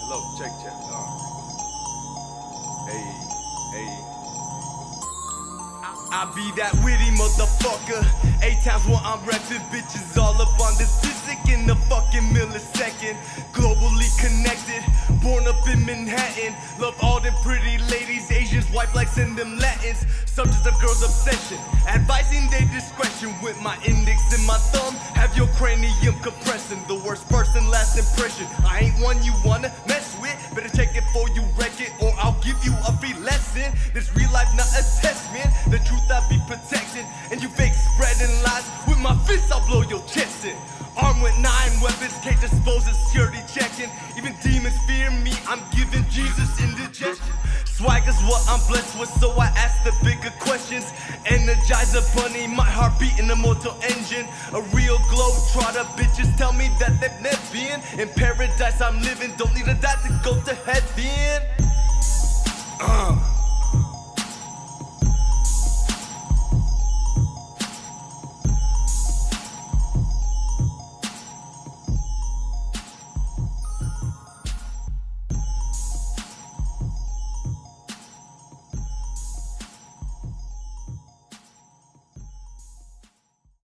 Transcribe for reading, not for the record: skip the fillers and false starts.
Hello, check. Hey. I be that witty motherfucker. 8 times where I'm reppin', bitches all up on this diznick in the fucking millisecond. Globally connected, born up in Manhattan. Love all them pretty ladies, Asians, white blacks, and them Latins. Subject of girls' obsession, advising their discretion. With my index and my thumb, have your cranium compressing. The worst person, last impression. I ain't one you wanna mess with. Better check it before you wreck it, or I'll give you a free lesson. This real life, not a test, man. The truth I be protecting, and you fake spreading lies. With my fists, I'll blow your chest in. Armed with 9 weapons, can't dispose of security checking. Even demons fear me, I'm giving Jesus indigestion. Swagger's what I'm blessed with, so I ask the bigger questions. Energizer bunny, my heart beating immortal engine. A real globetrotter, bitches tell me that they've never been. In paradise I'm living, don't need a die to go to heaven.